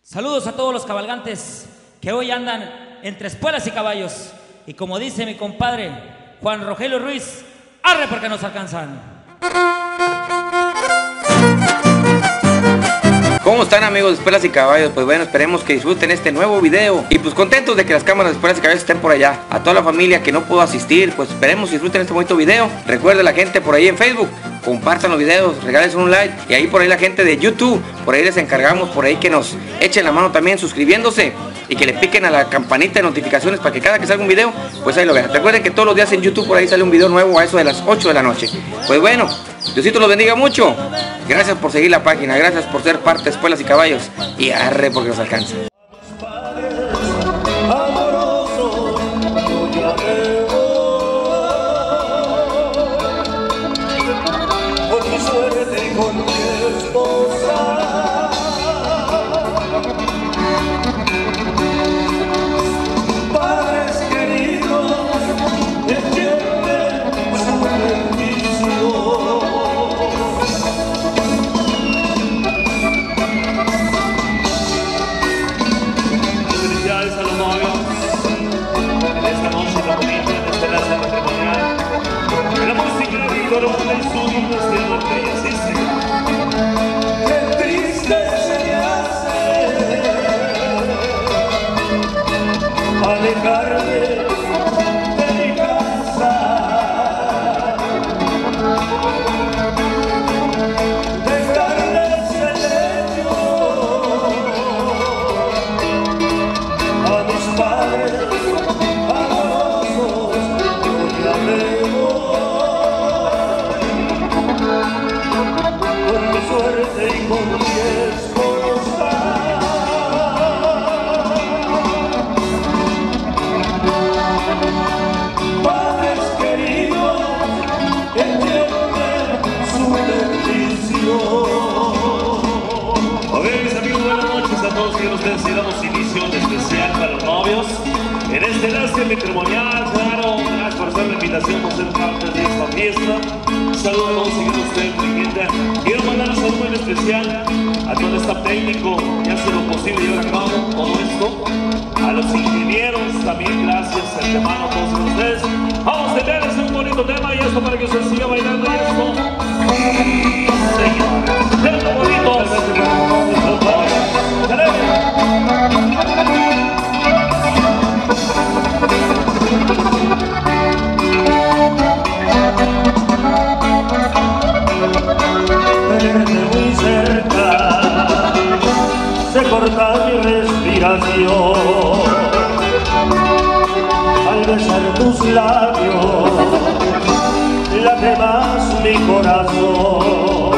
Saludos a todos los cabalgantes que hoy andan entre espuelas y caballos. Y como dice mi compadre Juan Rogelio Ruiz, arre porque nos alcanzan. ¿Cómo están, amigos de Espuelas y Caballos? Pues bueno, esperemos que disfruten este nuevo video. Y pues contentos de que las cámaras de Espuelas y Caballos estén por allá. A toda la familia que no pudo asistir, pues esperemos que disfruten este bonito video. Recuerden la gente por ahí en Facebook, compartan los videos, regalen un like. Y ahí por ahí la gente de YouTube, por ahí les encargamos por ahí que nos echen la mano también suscribiéndose. Y que le piquen a la campanita de notificaciones para que cada que salga un video, pues ahí lo vean. Recuerden que todos los días en YouTube por ahí sale un video nuevo a eso de las 8 de la noche. Pues bueno, Diosito los bendiga mucho. Gracias por seguir la página, gracias por ser parte de Espuelas y Caballos. Y arre porque nos alcanza. Qué triste se hace alejarme de mi casa, dejarles el lecho a mis padres amorosos. Yo ya suerte y con mi esposa. Padres queridos, entienden su bendición. A ver, mis amigos, buenas noches a todos. Quiero ustedes y damos inicio un especial para los novios en este enlace matrimonial. Claro, gracias por hacer la invitación, por ser parte de esta fiesta. Saludos a todos, siguen ustedes muy linda. Quiero mandar un saludo en especial a todo el staff técnico que hace lo posible llevar a cabo todo esto. A los ingenieros también, gracias de antemano a todos ustedes. Vamos a tenerles un bonito tema y esto para que usted siga bailando y esto. Señores, siendo bonitos. Muy cerca se corta mi respiración al besar tus labios, late más mi corazón.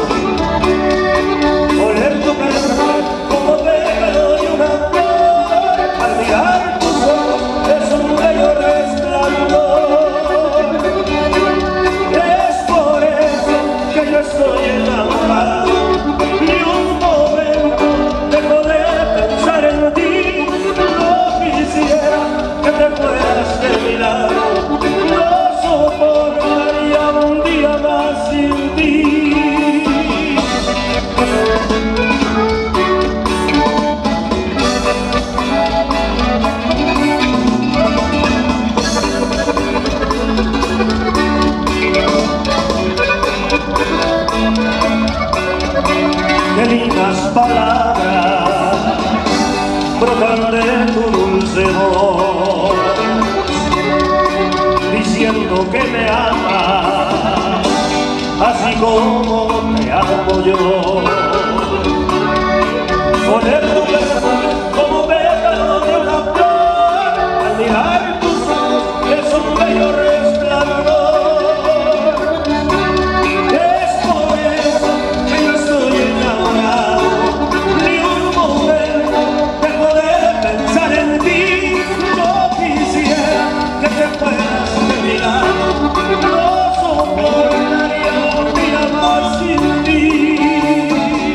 Oler tu perfume como pelo de una flor, al mirar tus ojos es un bello resplandor. Es por eso que yo estoy enamorado. Ni un momento dejo de pensar en ti. No quisiera que te fueras de mi lado. No soportaría un día más sin ti. Qué lindas palabras brotan de tu dulce voz, diciendo que me amas, así como te amo yo. Oler tu perfume como pétalo de una flor, al mirar tus ojos es un bello resplandor. No soportaría un día más sin ti.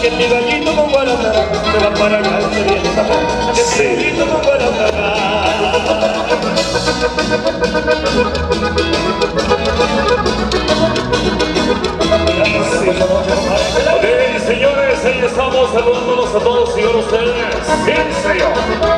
que mi gallito con Guadalajara se va para allá y se viene para acá, que mi gallito con Guadalajara. Ok, señores, ahí estamos saludándonos a todos y con ustedes. Bien, señor.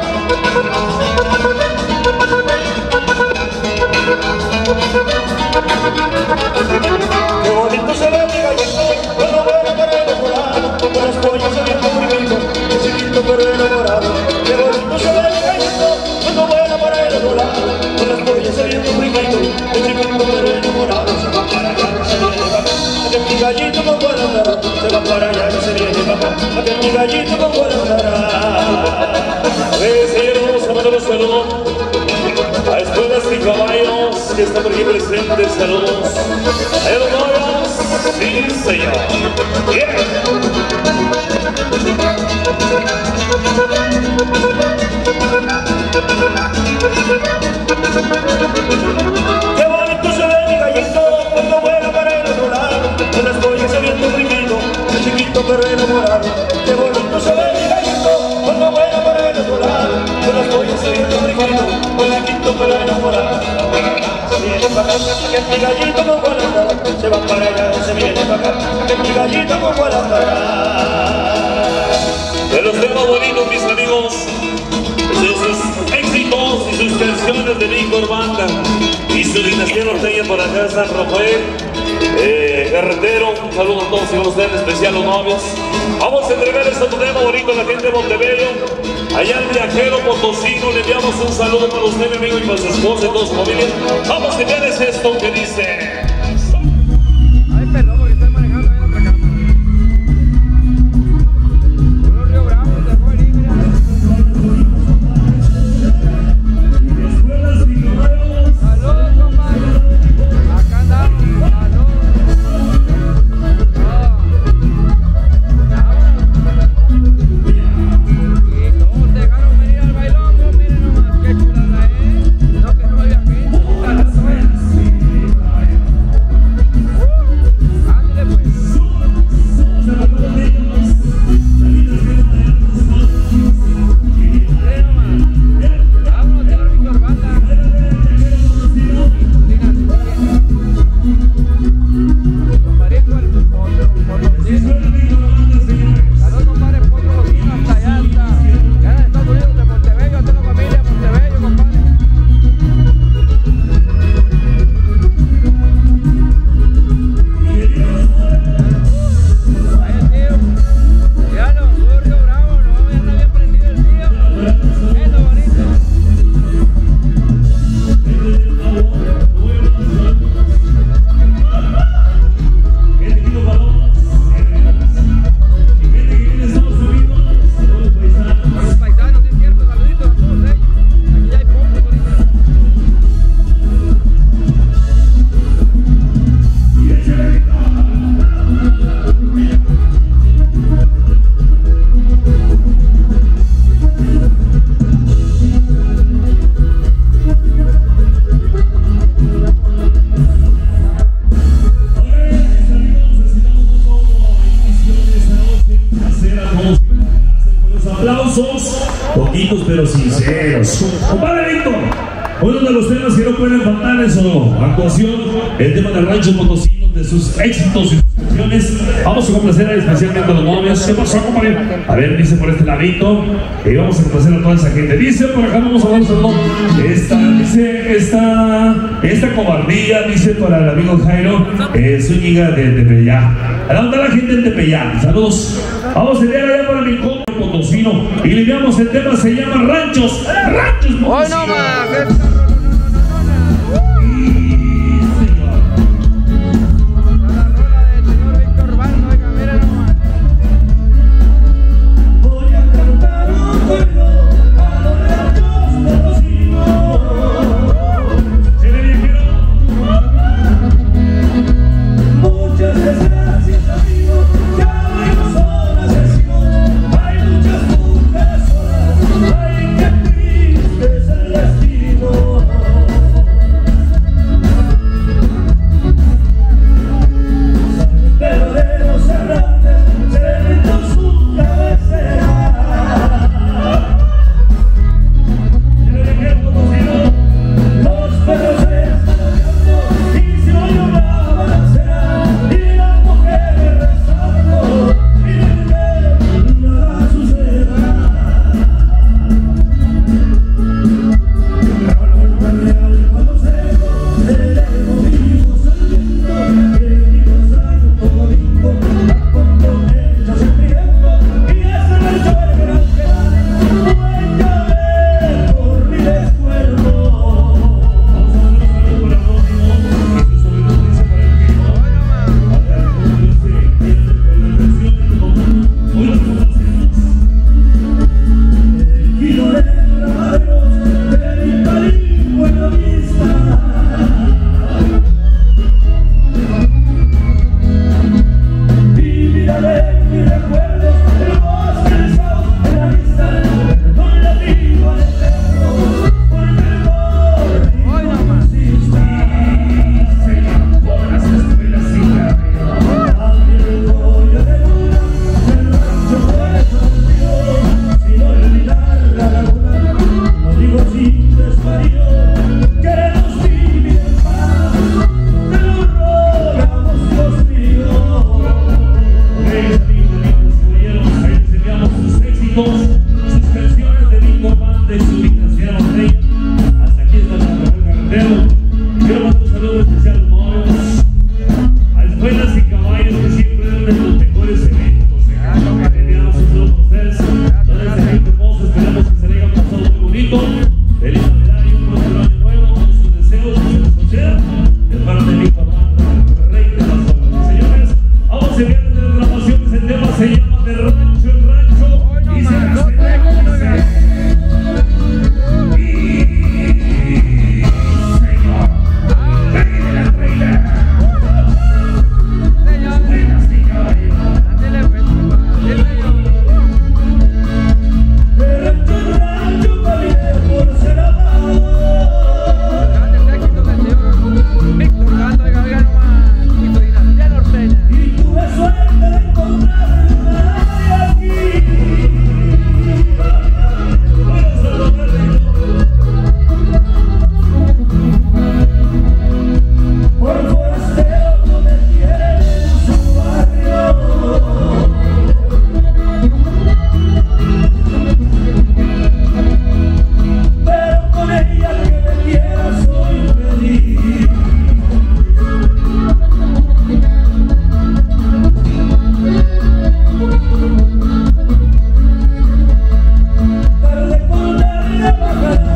Qué bonito se ve mi gallito cuando vuela para el otro lado, con las pollas saliendo primito, el chiquito pero enamorado. Qué bonito se ve mi gallito cuando vuela para el otro lado, con las pollas saliendo primito, el chiquito pero enamorado. Se va para allá y se viene para acá, que mi gallito con Guadalajara se va para allá y se viene para acá, que mi gallito con Guadalajara. Señores, vamos a mandar un saludo a Espuelas y Caballos que están por aquí presentes. Saludos a los novios. Sí, señor. Bien. Qué bonito se ve mi gallito cuando vuela para el otro lado, con las pollas saliendo primito, el chiquito pero enamorado. Qué bonito se ve mi gallito cuando vuela para el otro lado, con las pollas saliendo primito, el chiquito pero enamorado. Se viene para acá, que mi gallito con Guadalajara se va para allá, se viene para acá, que mi gallito con Guadalajara. De los temas bonitos, mis amigos, de sus éxitos y sus canciones de Víctor Banda y su dinastía norteña por acá, San Rafael, Carretero. Un saludo a todos y a ustedes, en especial los novios. Vamos a entregar este tema bonito a la gente de Montebello. Allá al viajero potosino le enviamos un saludo para usted, mi amigo, y para su esposa y toda su familia. Vamos a enviarles esto que dice. Ay, perdón, porque estoy manejando ahí en otra cámara. Uno Río Bravo, te dejó venir, mira. Saludos, compadre. Acá andamos, saludos. Y todos dejaron venir al bailongo, miren nomás, qué chulada, no que no había gente. Ándale pues. Vámonos, señor Víctor Banda. Compadrito, el potosino. Saludos, compadre, potosino, hasta allá, hasta ya en Estados Unidos, de Montebello, a toda la familia de Montebello, compadre. Ahí el tío. Míralo, puro Río Bravo, no, ya anda bien prendido el tío. Es lo bonito. A los paisanos, sí es cierto, saluditos a todos ellos. Aquí ya hay pocos ahorita. Aplausos, poquitos pero sinceros. Compadre Víctor, uno de los temas que no pueden faltar en su actuación, el tema del rancho potosino, de sus éxitos y sus canciones. Vamos a complacer especialmente a los novios. ¿Qué pasó, compadre? A ver, dice por este ladito, y vamos a complacer a toda esa gente. Dice por acá, vamos a hablar esta cobardía, dice para el amigo Jairo Zúñiga de Tepeyá. ¿A dónde la gente en Tepeyá? Saludos. Vamos a enviar allá para mi compa potosino y le enviamos el tema, se llama Ranchos. Ranchos potosinos. Hoy no más. Voy a cantar un corrido a los ranchos potosinos. Muchas desgracias, amigos, que amigos son asesinos. Hay muchas mujeres solas, ay, qué triste es el destino.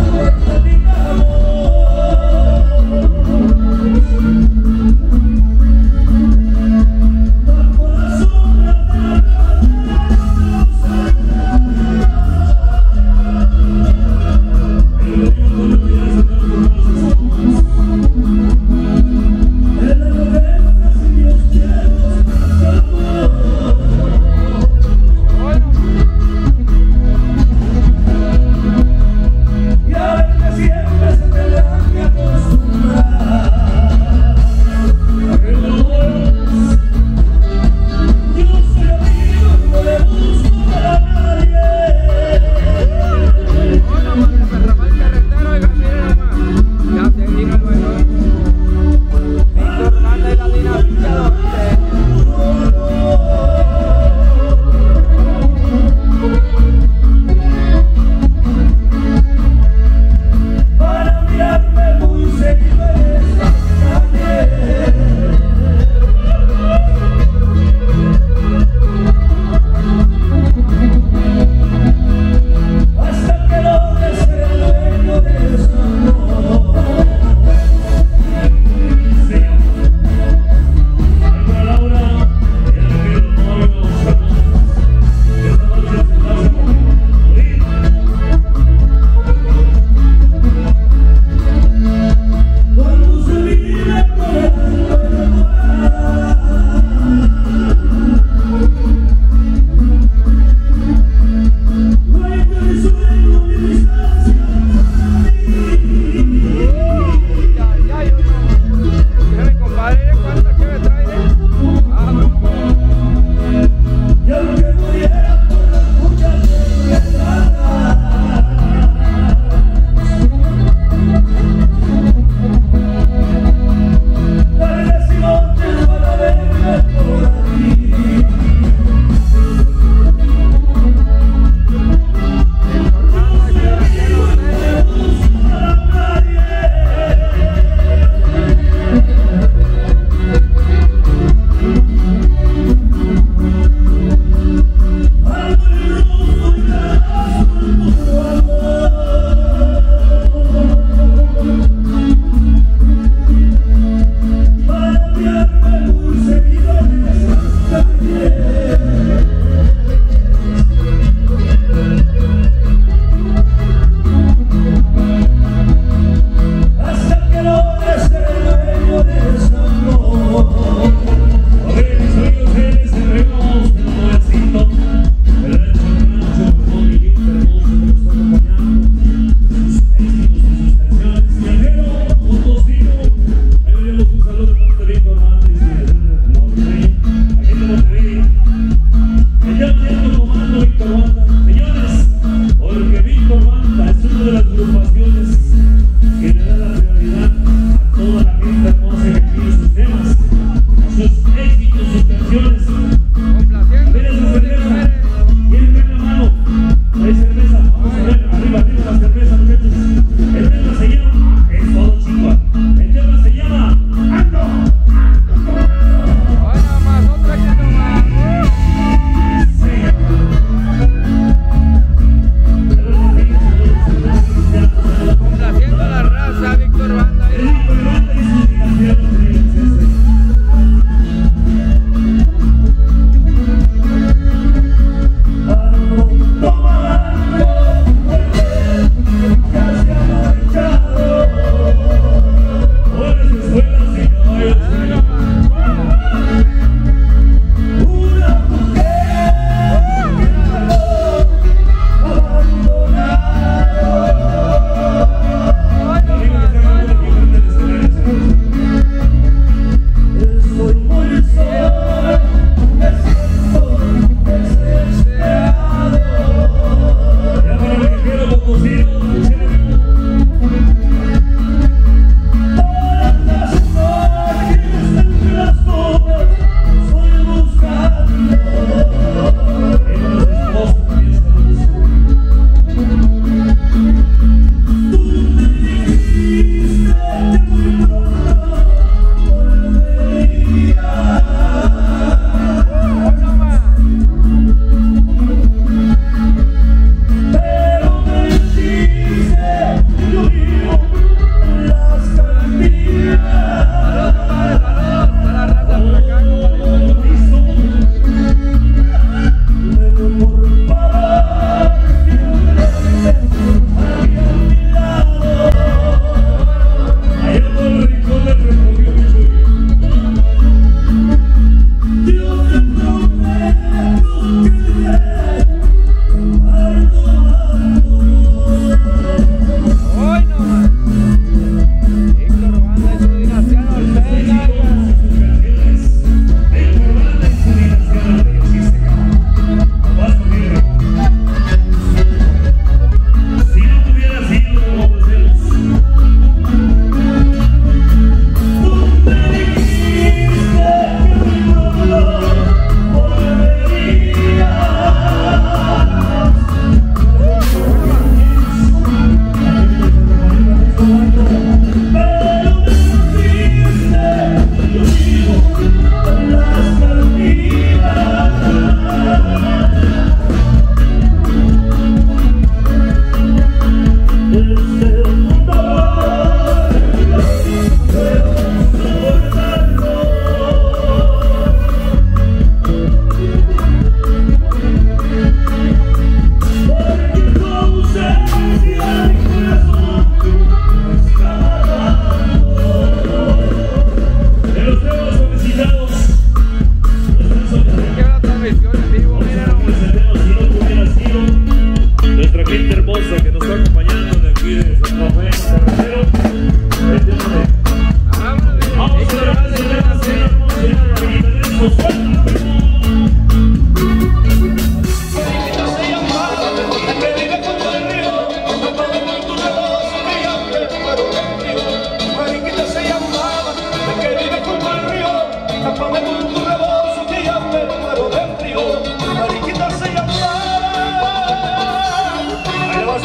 Y a ver que siempre se te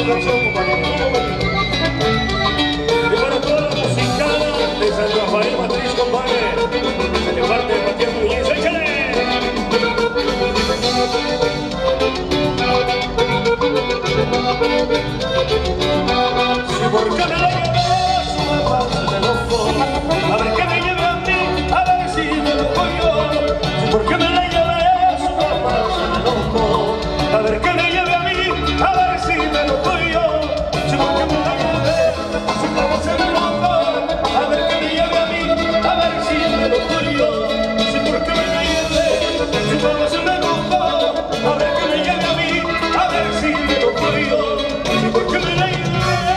canción, compañero. Y para toda la musicada de San Rafael Matriz, compadre, de parte de Matías Muñiz, échale. Si por qué me la llevas, mamá, me loco. A ver que me lleve a mí, a ver si me loco yo. Si por qué me la llevas, mamá, me loco. A ver que me lleve a mí, a ver si me loco yo. Si por qué me la lleve, si mamá se me loco. A ver que me lleve a mí, a ver si me loco yo. Si por qué me la lleve, si mamá se me loco. A ver que me lleve a mí, a ver si me loco yo. Si por qué me la lleve.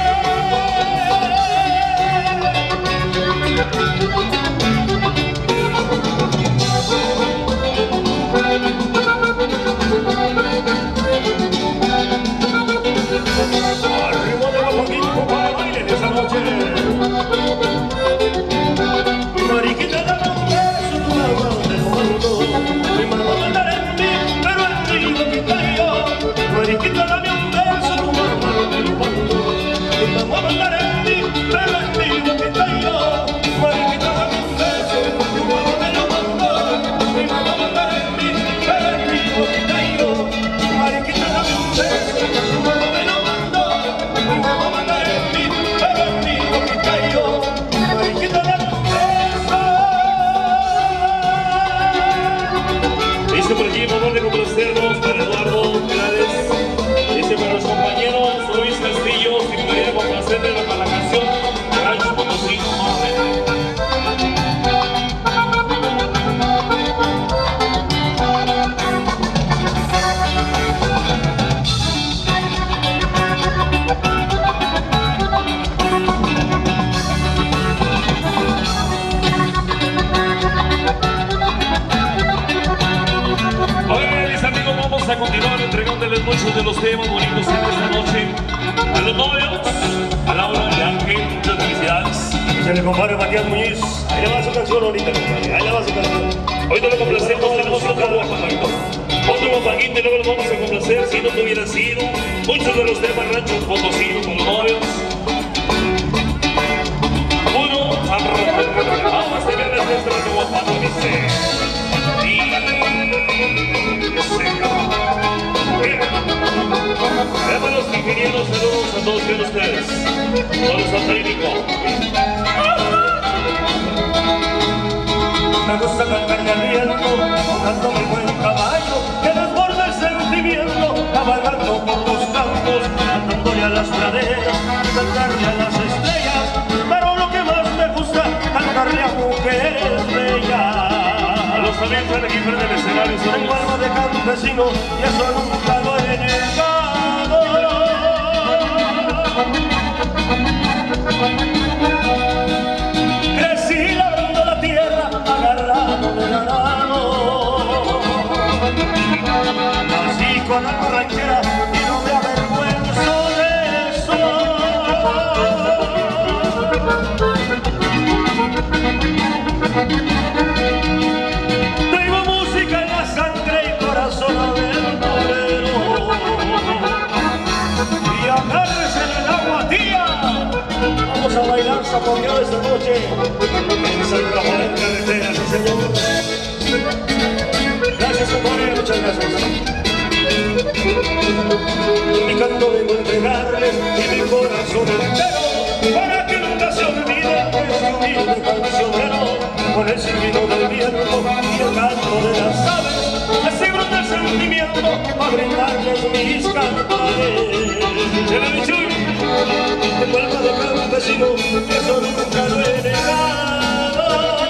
Arriba de la poquito para bailar esa noche. Mariquita, dame un beso, tu mamá te lo mando. Mi mamá mandará en mí, pero en ti lo quitaré yo. Mariquita, dame un beso, tu mamá te lo mando. Mi mamá mandará en mí, pero en ti lo quitaré yo. Mariquita, dame un beso, tu mamá me lo mando. Mi mamá mandará en mí, pero en ti lo quitaré yo. Mariquita, dame un beso, tu mamá me lo mando. Mi mamá mandará en mí, pero en ti lo quitaré yo. Mariquita, dame un beso. Dice por aquí, favor de complacernos para Eduardo Clares. Dice para los compañeros Luis Castillo, si pudiera complacerle para la canción Rancho Potosí. A continuar entregándoles muchos de los temas bonitos esta noche a los novios, a Laura y Ángel, muchas felicidades. Se le compadre Matías Muñiz, ahí le va su canción ahorita, compadre, ahí le va su canción. Hoy te lo complacemos, tenemos otro guapaguito. Otro guapaguito y luego los vamos a complacer si no tuviera sido muchos de los temas Rancho Potosí con los novios. Uno, vamos a tener la fiesta de guapato, dice. Veamos los ingenieros, saludos a todos ustedes. Todos al técnico. Me gusta cantarle al viento, montando mi buen caballo, que desborda el sentimiento, cabalgando por los campos, cantándole a las praderas, cantarle a las estrellas, pero lo que más me gusta, cantarle a mujeres bellas. Los amigos de aquí frente al escenario son Tengo alma de campesino y eso nunca lo he negado. Crecí labrando la tierra, agarrado del arado. Nací con alma ranchera y no me avergüenzo de eso. Traigo música en la sangre y corazón aventurero. Y agárrese en el agua, tía. Vamos a bailar zapoteado esta noche en San Rafael Carretera, sí señor. Gracias, compadre, muchas gracias. Mi canto vengo a entregarles y mi corazón entero, para que nunca se olvide este humilde cancionero. Con el silbido del viento y el canto de las aves, así brota el sentimiento para brindarles mis cantares. Tengo alma de campesino, eso nunca lo he negado.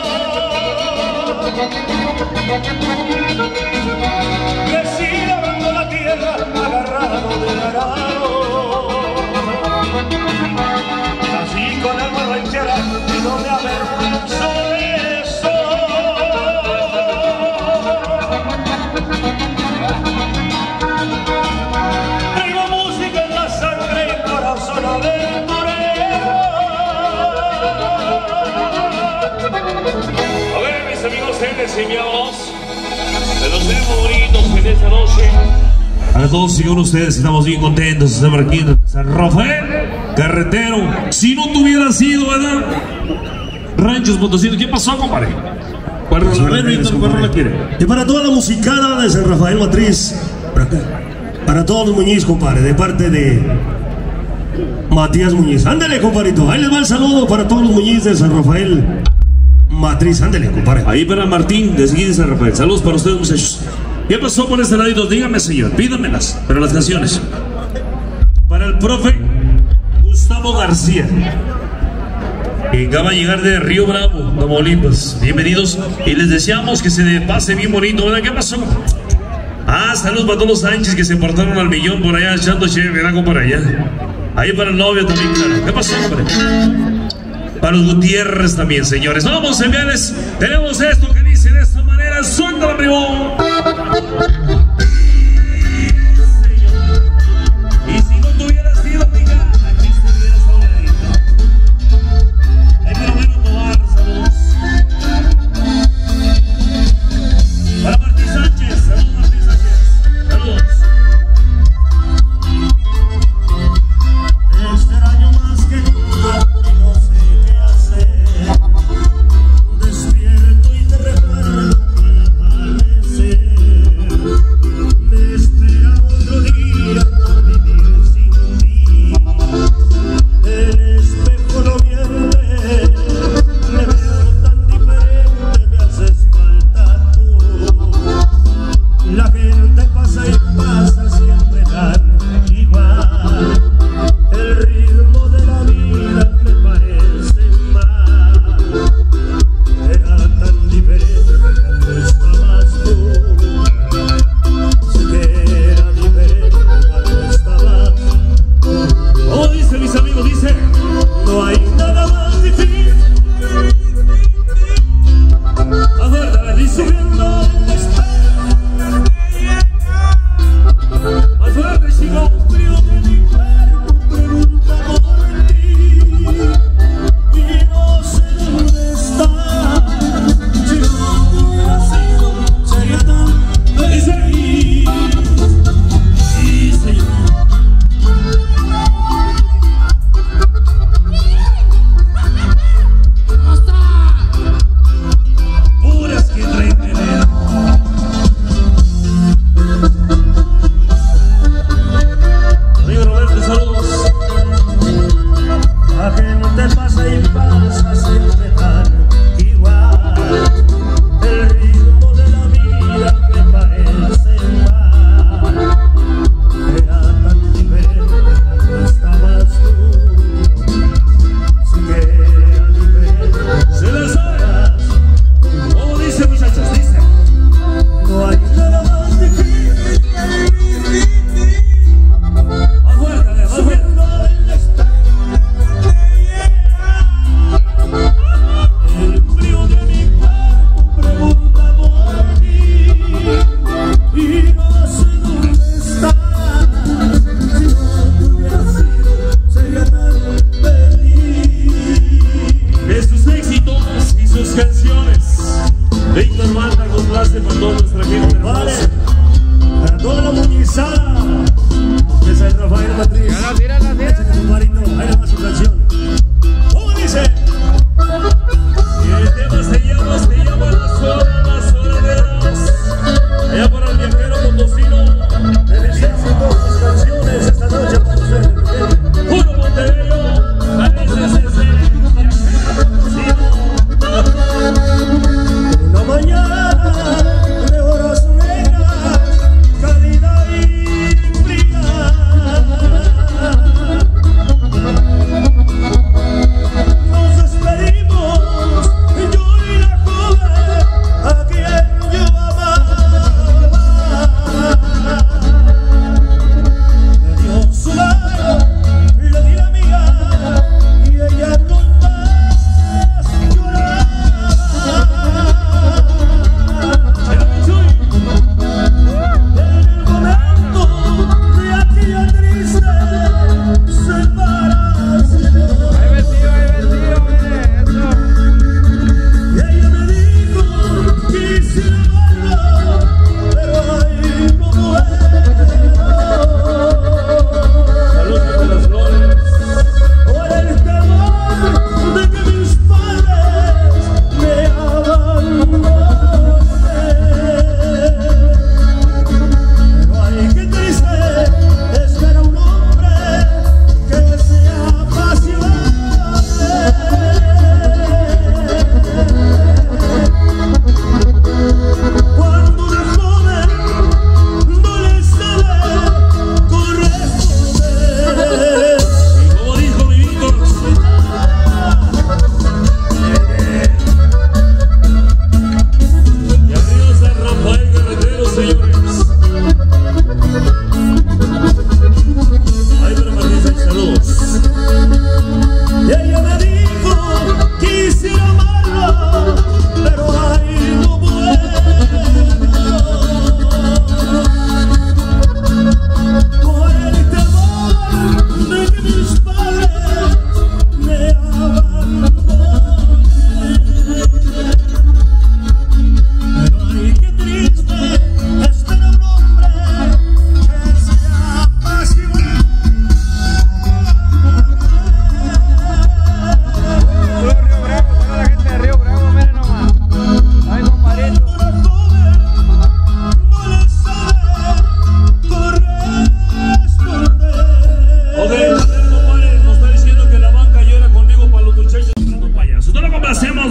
Crecí labrando la tierra, agarrado del arado. Así con alma ranchera y no me avergüenzo de eso. Traigo música en la sangre y corazón aventurero. A ver, mis amigos, les enviamos de los temas bonitos en esta noche. Para todos y uno de ustedes estamos bien contentos de estar aquí en San Rafael Carretero. Si no tuviera sido, ¿verdad? Ranchos Potosinos. ¿Qué pasó, compadre? ¿Cuál rola quiere? Y para toda la musicada de San Rafael Matriz, por acá. Para todos los Muñiz, compadre, de parte de Matías Muñiz. Ándale, compadrito. Ahí les va el saludo para todos los Muñiz de San Rafael Matriz. Ándale, compadre. Ahí para Martín, de seguir San Rafael. Saludos para ustedes, muchachos. ¿Qué pasó por este ladito? Dígame, señor. Pídamelas. Pero las canciones. Para el profe Gustavo García, que acaba de llegar de Río Bravo, Tamaulipas. Bienvenidos. Y les deseamos que se pase bien bonito, ¿verdad? ¿Qué pasó? Ah, saludos para todos los Sánchez que se portaron al millón por allá, echando chévere, algo por allá. Ahí para el novio también, claro. ¿Qué pasó, hombre? Para los Gutiérrez también, señores. Vamos, señores. Tenemos esto que dice de esta manera. Suéltala, primo. Y si no tuviera sido, diga, aquí estuvieras ahorita. Ahí pero bueno, Tobar, saludos. Para Martín Sánchez, saludos Martín Sánchez. Saludos. Extraño más que nunca y no sé qué hacer. Despierto y te recuerdo al amanecer.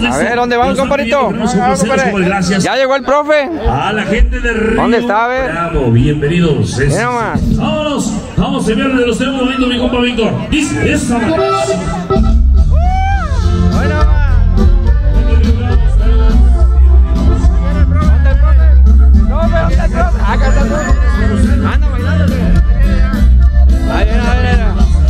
casa. A ver, ¿dónde vamos, compadrito? Gracias. Ya llegó el profe. A la gente de Río ¿Dónde está, a ver? Bravo, bienvenidos. Mira nomás. Vámonos, vamos a ver de los temas bonito, mi compa Víctor. Dice esa Hoy nomás. ¿Dónde está el profe? Acá está el profe. Anda bailando. Ahí viene, ahí viene.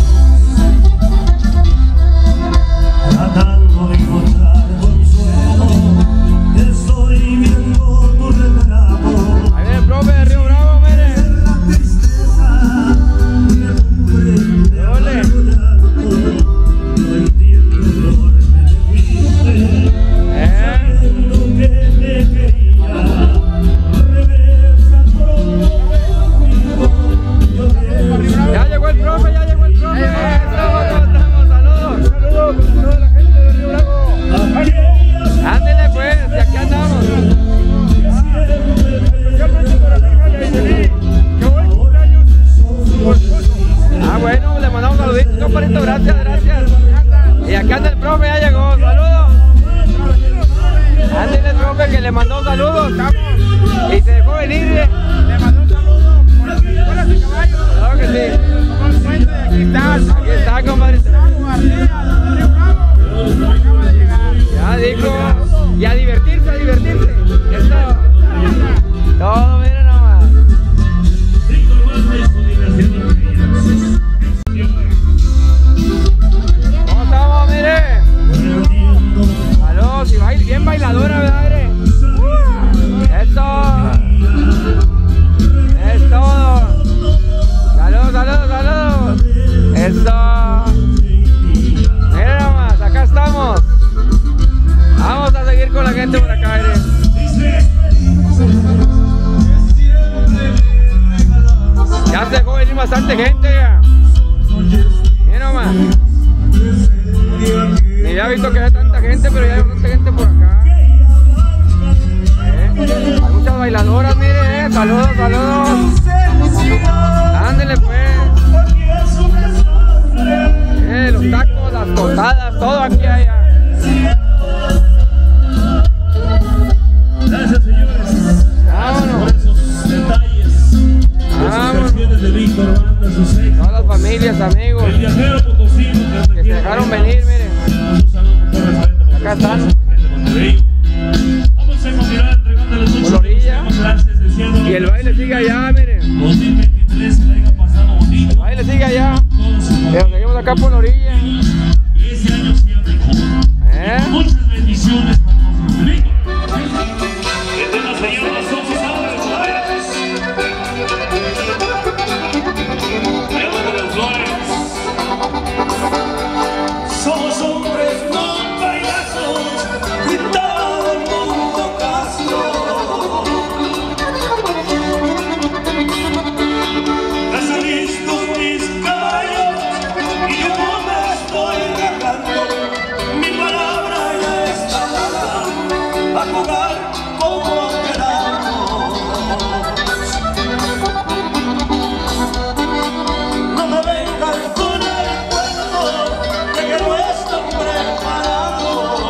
Tratando de encontrar consuelo, estoy viendo tu retrato. Ahí viene el profe de Río Bravo, mire. La tristeza me cubre de amargo llanto. No entiendo por qué te fuiste, sabiendo que me quería. Regresa pronto conmigo, yo quiero. Ya llegó el profe, ya llegó el profe. Saludos. Saludos para toda la gente de Río Bravo. Ándele pues, y aquí andamos. Ah, bueno, le mandamos saluditos, compadrito, gracias. Y aquí anda el profe, ya llegó, saludos. Ándele, profe, que le mandó saludos. Y se dejó venir, le mandó un saludo por las escuelas de caballos. Claro que sí. Aquí está, compadrito. Ya dijo, y a divertirse, Eso. Todo, miren nomás. ¿Cómo estamos, mire? Saludos, y bien bailadora, ¿verdad, mire? Eso. Es todo. Saludos. Eso. Miren nomás, acá estamos. Vamos a seguir con la gente por acá, mire. Ya se dejó venir bastante gente ya. Miren nomás. Ni había visto que había tanta gente, pero ya hay bastante gente por acá. Hay muchas bailadoras, mire, saludos. Ándele pues. Los tacos, las tostadas, todo aquí allá. Gracias, señores. Vámonos. Por esos detalles. Esas canciones de Víctor Banda, sus éxitos. Todas las familias, amigos, El viajero potosino que se dejaron venir, miren. Un saludo con todo respeto para Acá toda están. esa gente de Monterrey. Vamos a continuar entregándoles muchos Por la orilla. gracias, deseando Y el baile sigue allá, miren. 2023 que la hayan pasado bonito. El baile sigue allá. Todos sus Pero seguimos acá por la orilla. y ese año siempre mejor. Muchas bendiciones para nosotros. Víctor. Este nos señora son sus aves, Somos hombres, no payasos, gritaba el mundo Castro. Están listos mis caballos y yo me estoy dejando. Mi palabra ya está dada, a jugar como queramos. No me vengan con el cuento de que no están preparados.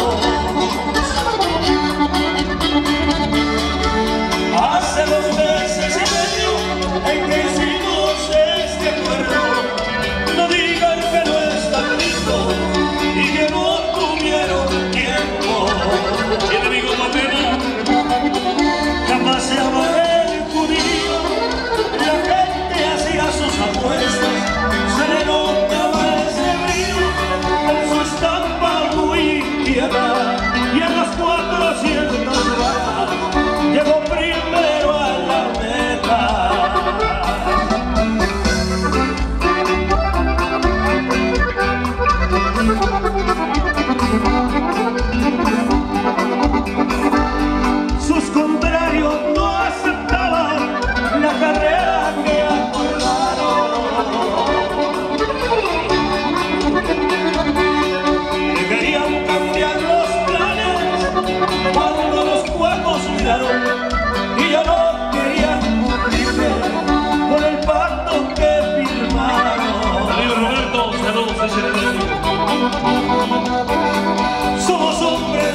Hace 2 meses y medio en que hicimos este acuerdo. No digan que no están listos y que no tuvieron tiempo. Y el amigo Mateo. Jamás se llama el judío, la gente hacía sus apuestas, se le notaba ese brillo en su estampa muy inquieta, y en las 400 balas llegó primero a la meta. Sus contrarios no aceptaban la carrera que acordaron. Querían cambiar los planes cuando los cuerpos miraron y ya no querían cumplirse con el pacto que firmaron. Amigo Roberto, saludos, ese es el amigo. Somos hombres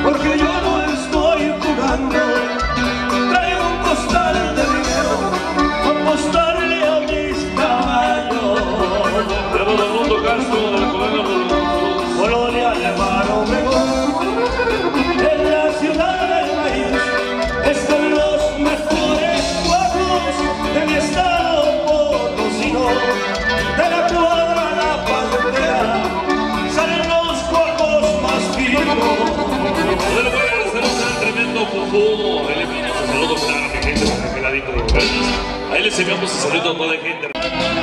porque yo no estoy jugando. Traigo un costal de dinero a apostarle a mis caballos. Tenemos a Mundo Castro de la Colonia Álvaro Obregón, en la ciudad del maíz están los mejores cuadros de mi estado potosino. De la cuadra La Pantera salen los cuajos más finos. Bueno, hacer un tremendo conjunto. Le enviamos un saludo para mi gente de aquel ladito de los grandes. Ahí les enviamos un saludo a toda la gente.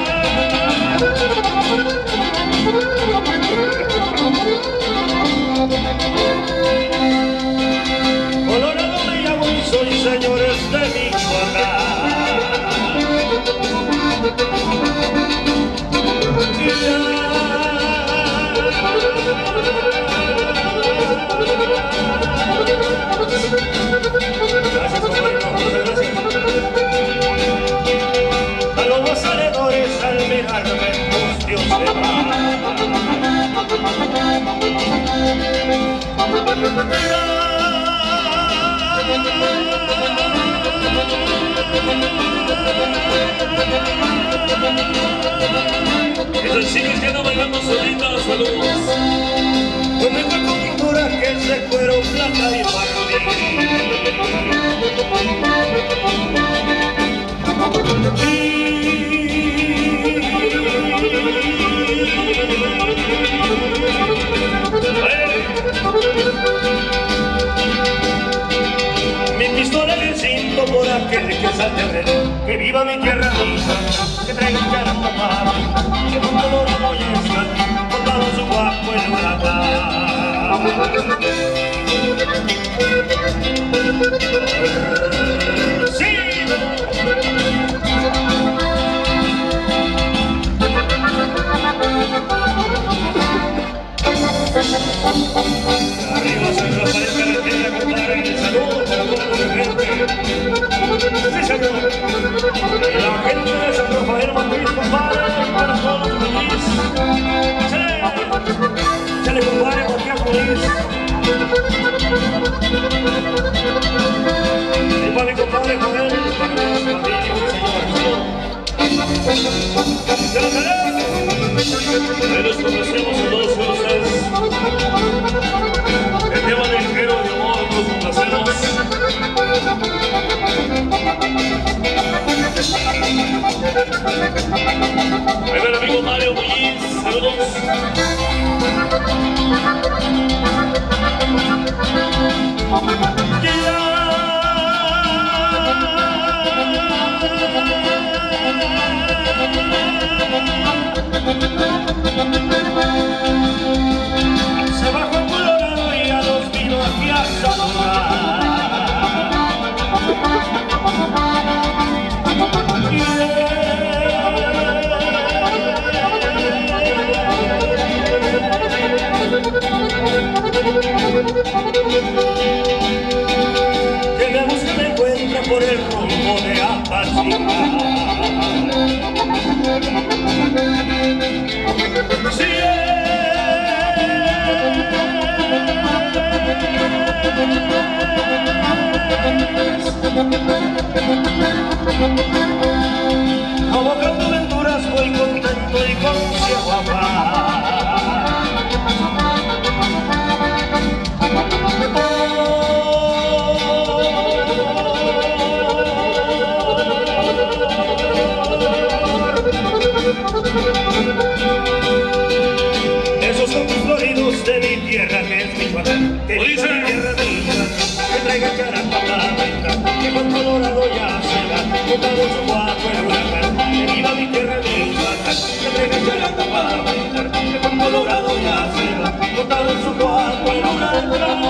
Colorado me llamo y soy señores de Michoacán. A los valedores al mirarme, pues Dios se va. Esos chicos que andan bailando solitas, saludos. Con mejor pintura que es de cuero, plata y mi pistola en el cinto por aquel que salte a ver, que viva mi tierra mía, que traiga un caramba para que un colorado y está botado su guapo en huracán. ¡Sí! Arriba San Rafael Carretera, compadre, y el saludo para toda la gente. Sí, señor. La gente de San Rafael Matriz, compadre, para todos los feliz. Se le compadre Joaquín Feliz. Y para mi compadre Joel, para mi familia, señor. ¡Ya lo sabemos! Nos conocemos a todos ustedes. El tema del guerrero de amor, nos complacemos. Ahí va el amigo Mario Muñiz, saludos. Se bajó el Colorado y a los vino aquí a saludar. Que me busca me encuentra por el rumbo de Apatzingán. Sí, abogando aventuras voy contento y con ciego afán. Esos ojos floridos de mi tierra que es Michoacán, que viva mi tierra mía, que traiga caramba para bailar, que con Colorado ya se va, montado su guapo en huracán, que viva mi tierra Michoacán, que traiga caramba para bailar, que con Colorado ya se va, montado su guapo en huracán.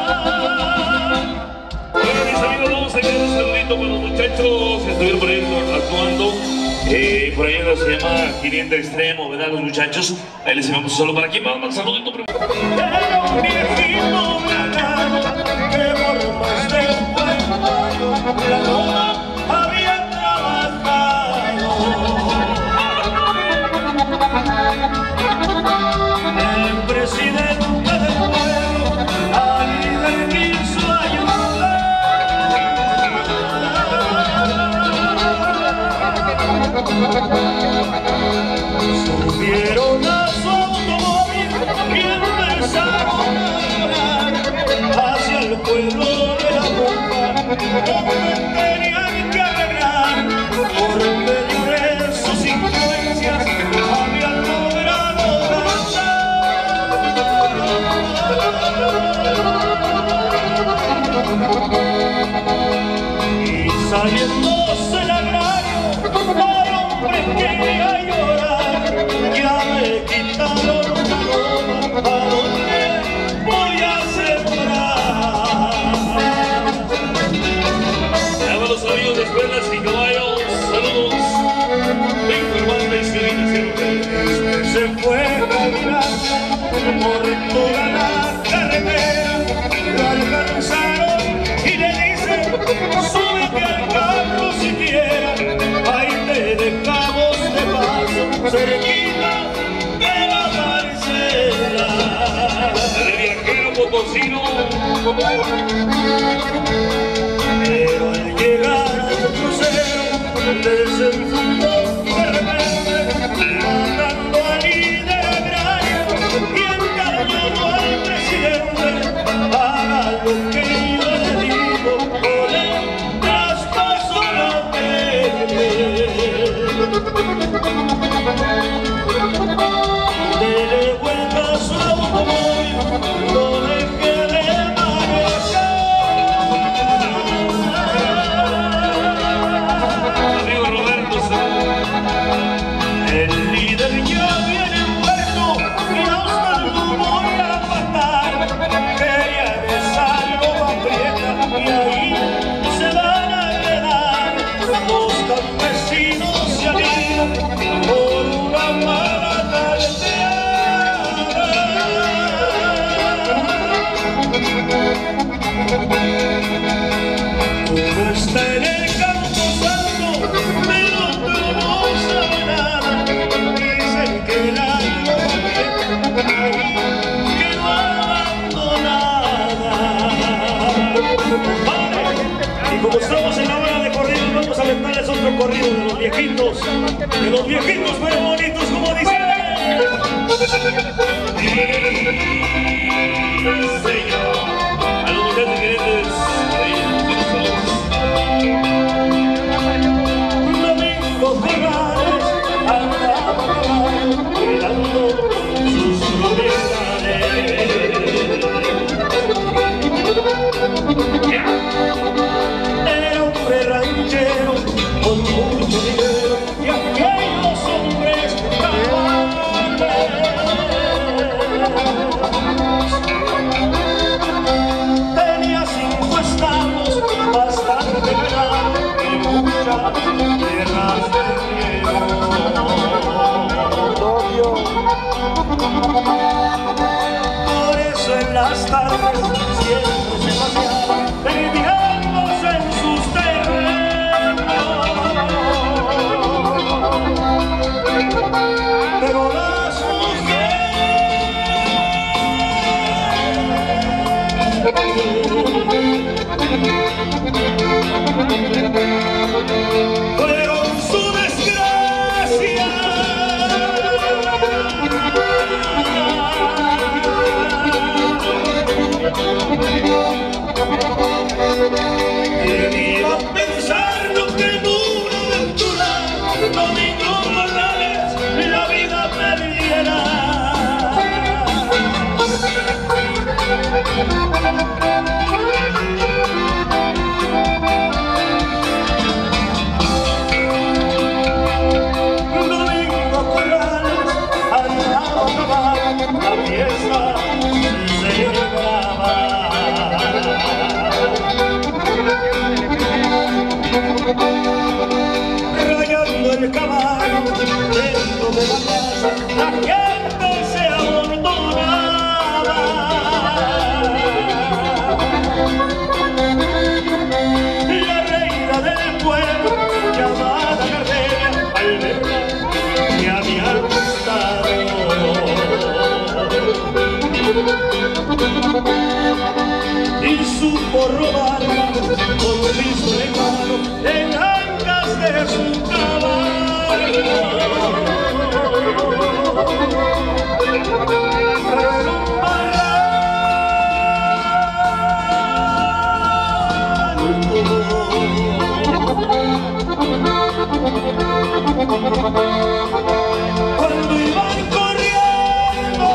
Bueno, mis amigos, vamos a enviar un saludito para los muchachos que estuvieron por ahí actuando. Por ahí se llama 500 Extremo, ¿verdad? Los muchachos. Ahí les enviamos solo para aquí. Vamos, un saludito. Era un viejito galán que por más de un pueblo la loma había trabajado. El presidente del pueblo, al líder pueblo de la boca, donde tenían que arreglar por medio de sus influencias, habían logrado y saliéndose el agrario, al hombre quería llorar, ya me quitaron la loma, ¿a dónde voy a sembrar? Llama a los amigos de Espuelas y Caballos, saludos. Víctor Valdez, que viene siempre. Se fue caminando por toda la carretera, lo alcanzaron y le dicen, súbete al carro siquiera, ahí te dejamos de paso, cerquita de la parcela. El viajero potosino. Pero al llegar al crucero, desenfundó de repente, matando al líder agrario y engañando al presidente. Haga lo que yo le digo, con el traspaso lo tiene. Dele vuelta a su automóvil, no deje de Amigo Roberto, el líder ya viene muerto y a usted lo voy a matar. Quería besarlo aprieta y ahí se van a quedar. Los campesinos se han ido por una mala tardeada. Uno está en el campo santo, pero otro no sabe nada. Dicen que el año ahí quedó abandonada. Vale. Y como estamos en la hora de corridos, vamos a aventarles otro corrido de los viejitos pero bonitos, como dicen. señor. A los muchachos querientes, Domingo Corrales andaba a caballo cuidando sus propiedades. Era hombre ranchero con mucho dinero y aquellos hombres cabales. Tenía 5 establos, bastante ganado y muchas tierras de riego. Por eso en las tardes siempre se paseaba viviéndose en sus terrenos. Pero las mujeres fueron su desgracia. ¿Quién iba a pensar lo que en una aventura Domingo Corrales la vida perdiera? Domingo Corrales andaba a caballo, la fiesta se celebraba. Rayando el caballo dentro de la casa, la gente se amontonaba. La reina del pueblo, llamada Gardenia, al verla me había gustado. Y supo robarla con un pistola en mano en ancas de su caballo. En un barranco Cuando iban corriendo,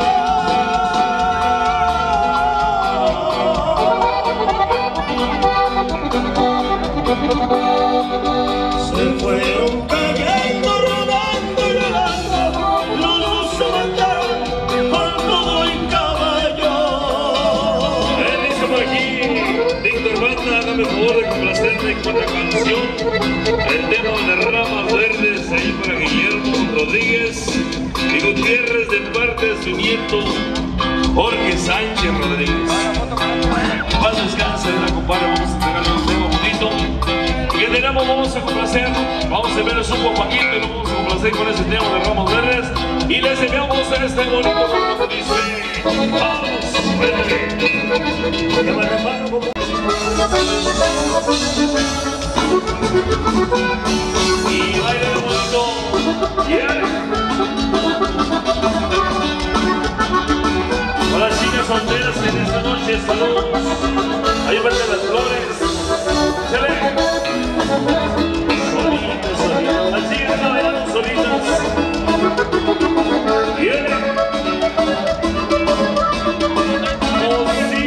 se fueron cayendo, rodando y rodando, los dos se mataron con todo el caballo. Dice por aquí, Víctor Banda, hágame el favor de complacerme con la canción, el tema de Ramas Verdes, ahí para Guillermo Rodríguez y Gutiérrez, de parte de su nieto Jorge Sánchez Rodríguez. Paz descanse, la compadre, vamos a entregarle un tema bonito. Que tenemos, vamos a complacer, vamos a ver el supo Paquito y lo vamos a complacer con ese tema de Ramas Verdes. Y les enviamos este bonito como dice, vamos, verde. Que me reparo como... Y baila bonito, yeah. Para las chicas solteras en esta noche, saludos. Ahí verde las flores. ¡Chale! Solitas, solitas. Las chicas están bailando solitas. ¡Viene! ¡Oh, sí!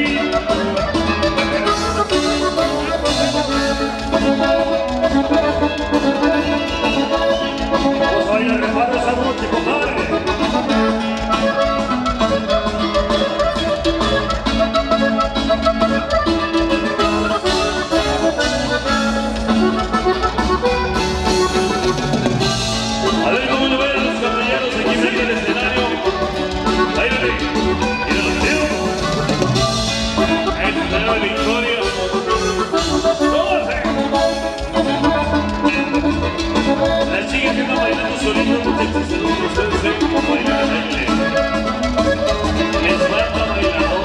Vamos a bailar reparo esa noche, compadre. A ver cómo lo ven los compañeros aquí en el escenario. Báilale. Mira los dedos. El escenario de Victoria. Las chicas que están bailando solitas, muchachos, saludos a ustedes, cómo bailan el baile. Les falta bailador.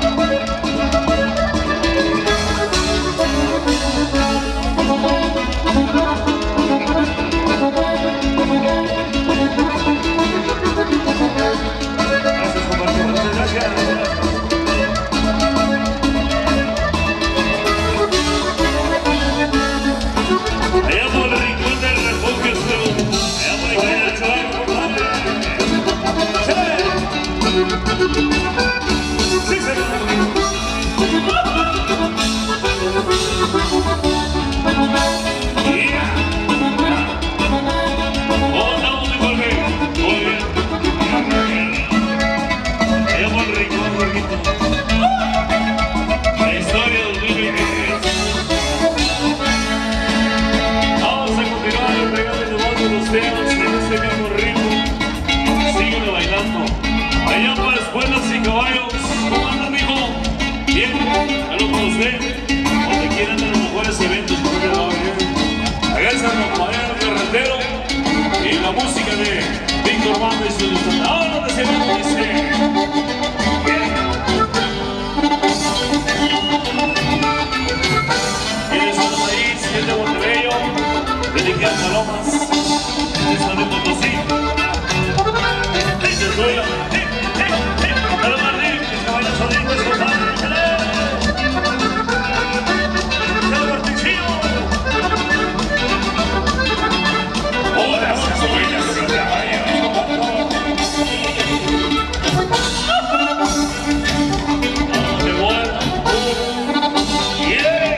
Gracias, compadre. Muchas gracias. Allá por el rincón del refugio, allá por el chaval, compadre. Sí, señor. Yeah. Oh, estamos de Jorge. Muy bien. Allá por el rincón, Jorgito. La historia 2023. Vamos a continuar entregando los temas en este mismo ritmo. Sígueme bailando. Allá para escuelas y caballos. ¿Cómo andan, mijo? Bien, saludos para usted. Donde quieran de los mejores eventos que usted va a venir. Háganse a acompañar carretero y la música de Víctor Banda y su ilustración. Ahora donde se va, dice. ¿Quiénes son los ahí? Si es de Montevideo, de Niquel Palomas, de San Luis Potosí. Desde Zuela. A los Martín, que se vayan solitos, compadre. ¡Chale! ¡Chale, Martincillo! ¡Hola, se suben a su caballo! ¡Qué bueno! ¡Yeah!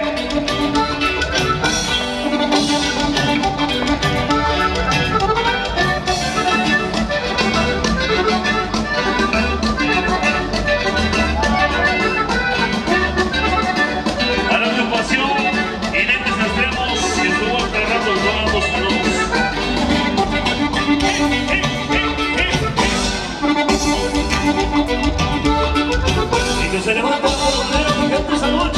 Para mi pasión y lentes extremos que estuvo entregando los donados saludos. Y que se levanta la bandera gigante esa noche.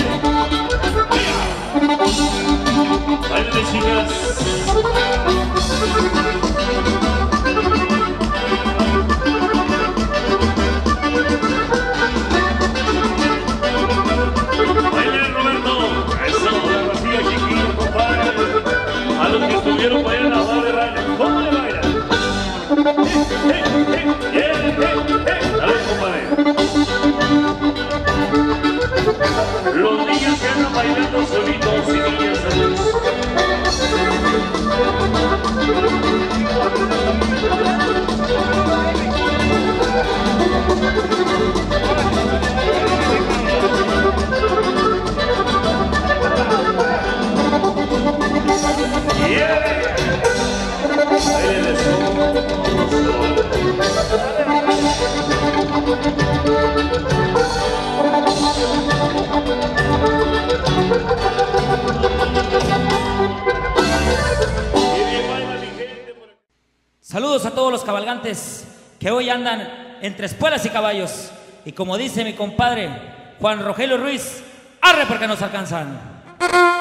Báilale, chicas. Baile, Roberto. Eso, la vacía chiquillo, compadre. A los que estuvieron para allá a la barra de baile. ¿Cómo le bailan? Dale, compadre. Los niños que andan bailando solitos y niñas, ¿sabes? Saludos a todos los cabalgantes que hoy andan entre espuelas y caballos. Y como dice mi compadre Juan Rogelio Ruiz, arre porque nos alcanzan.